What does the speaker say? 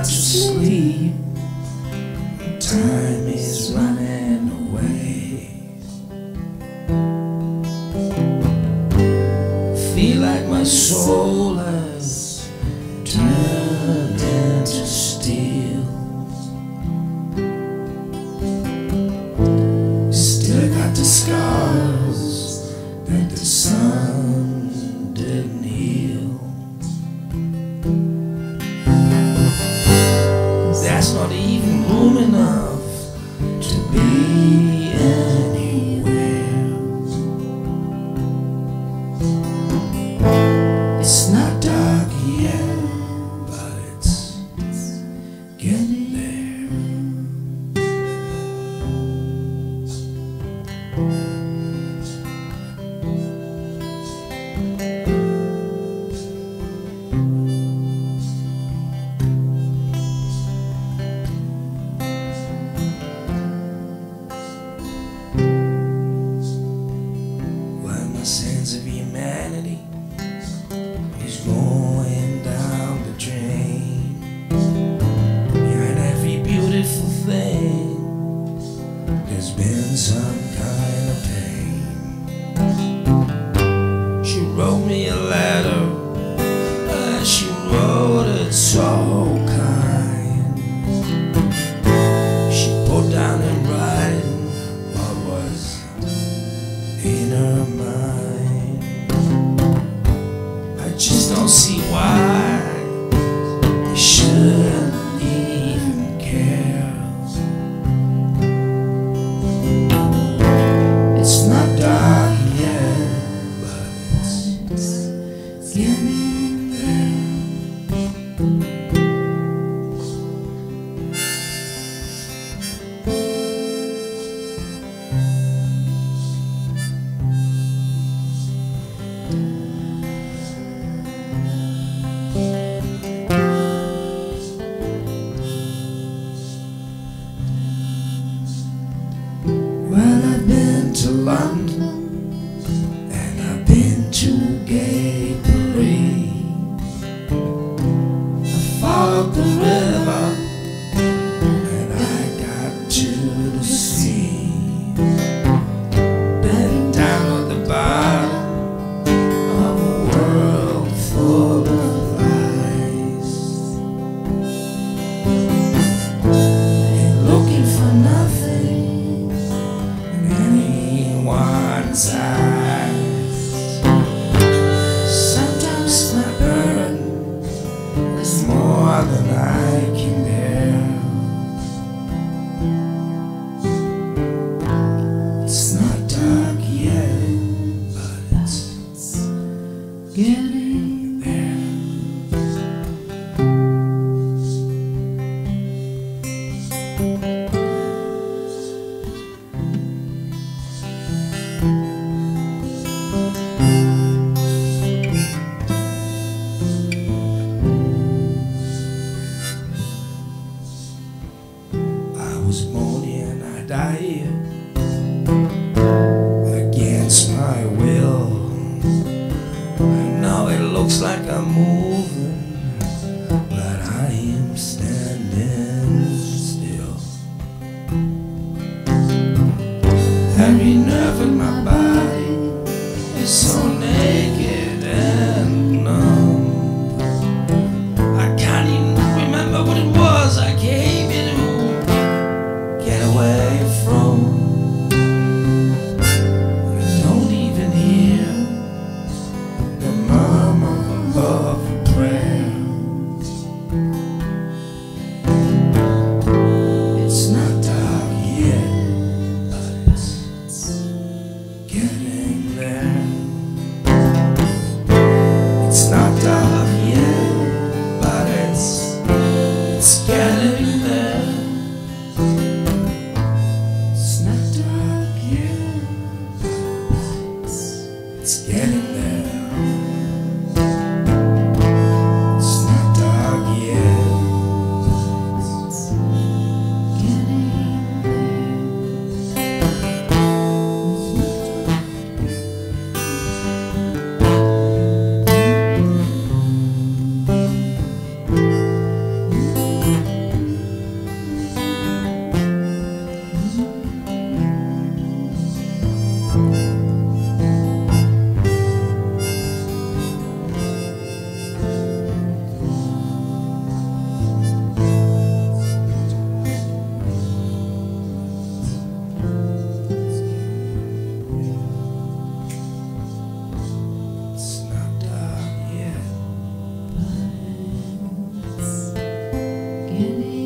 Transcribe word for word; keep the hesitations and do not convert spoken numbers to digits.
not to sleep. Time is running away. Feel like my soul has turned into steel. Still got the scars that the sun didn't heal. There's not even room enough to be anywhere. It's not dark yet, but it's getting there. The sense of humanity is going down the drain. Behind every beautiful thing, there's been some kind of pain. She wrote me a letter, and she wrote it so kind. She put down in writing what was in her mind. I just don't see why you shouldn't even care. It's not dark yet, but it's getting there. Well, I've been to London, and I've been to gay parades. I followed the river, and I got to the sea. Been down at the bottom of a world full of lies, and looking for nothing anyone's eyes. Sometimes my burden is more than I can bear. It's not dark yet, but it's getting there. I was born here and I die here against my will. I know it looks like I'm moving, but I am standing still. Every nerve in my body is so naked and numb. I can't even remember what it was I came here to get away from. I don't even hear the murmur of a prayer. gettin.